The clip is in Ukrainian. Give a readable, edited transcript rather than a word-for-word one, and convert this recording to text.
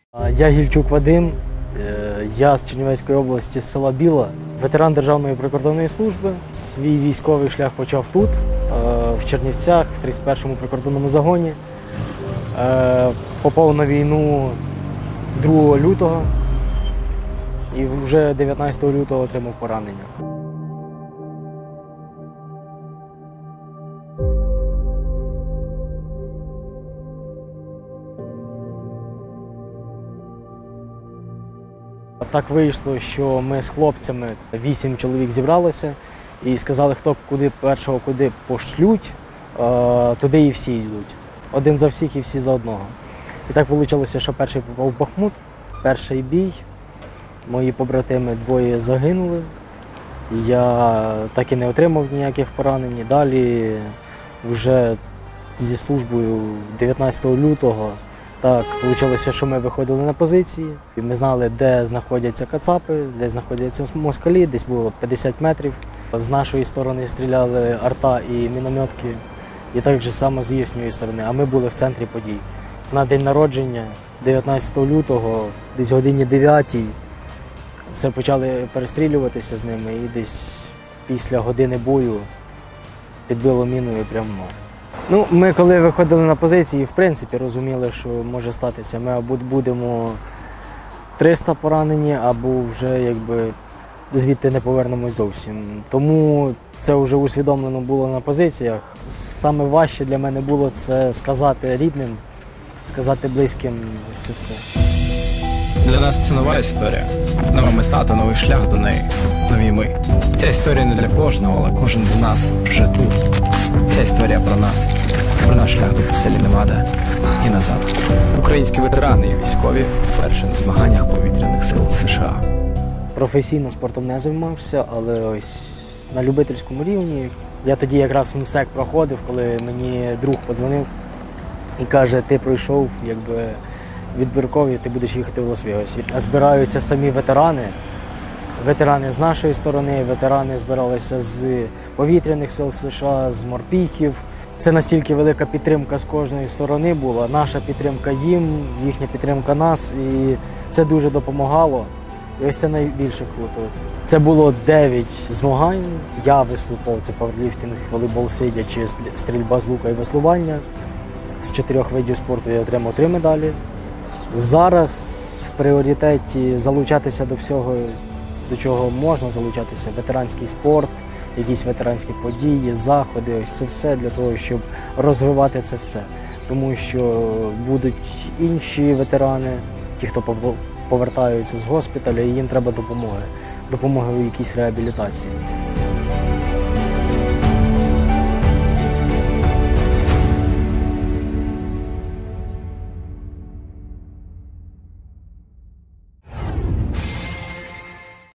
Я Гільчук Вадим, я з Чернівецької області, з села Біла, ветеран Державної прикордонної служби. Свій військовий шлях почав тут, в Чернівцях, в 31-му прикордонному загоні. Попав на війну 2 лютого і вже 19 лютого отримав поранення. Так вийшло, що ми з хлопцями, 8 чоловік зібралося і сказали, хто куди першого куди пошлють, туди і всі йдуть. Один за всіх і всі за одного. І так вийшло, що перший попав в Бахмут, перший бій, мої побратими 2 загинули. Я так і не отримав ніяких поранень. Далі вже зі службою 19 лютого так вийшло, що ми виходили на позиції. Ми знали, де знаходяться кацапи, де знаходяться москалі, десь було 50 метрів. З нашої сторони стріляли арта і мінометки, і так само з їхньої сторони, а ми були в центрі подій. На день народження, 19 лютого, десь годині 9-й, це почали перестрілюватися з ними, і десь після години бою підбило міною прямо мною. Ну, ми коли виходили на позиції, в принципі, розуміли, що може статися. Ми або будемо 300 поранені, або вже звідти не повернемось зовсім. Тому це вже усвідомлено було на позиціях. Саме важче для мене було це сказати рідним, сказати близьким ось це все. Для нас це нова історія, нова мета та новий шлях до неї, нові ми. Ця історія не для кожного, але кожен з нас вже тут. Ця історія про нас, про наш шлях до пустелі Невада і назад. Українські ветерани і військові вперше на змаганнях повітряних сил США. Професійно спортом не займався, але ось на любительському рівні. Я тоді якраз МСЕК проходив, коли мені друг подзвонив і каже, ти пройшов відбіркові, ти будеш їхати в Лас-Вегас. Збираються самі ветерани. Ветерани з нашої сторони, ветерани збиралися з повітряних сил США, з морпіхів. Це настільки велика підтримка з кожної сторони була. Наша підтримка їм, їхня підтримка нас. І це дуже допомагало. І ось це найбільше круто. Це було 9 змагань. Я виступав, це пауерліфтинг, волейбол сидячи, стрільба з лука і веслування. З 4 видів спорту я отримав 3 медалі. Зараз в пріоритеті залучатися до всього, до чого можна залучатися. Ветеранський спорт, якісь ветеранські події, заходи, ось це все для того, щоб розвивати це все. Тому що будуть інші ветерани, ті, хто повертаються з госпіталя, і їм треба допомоги у якійсь реабілітації.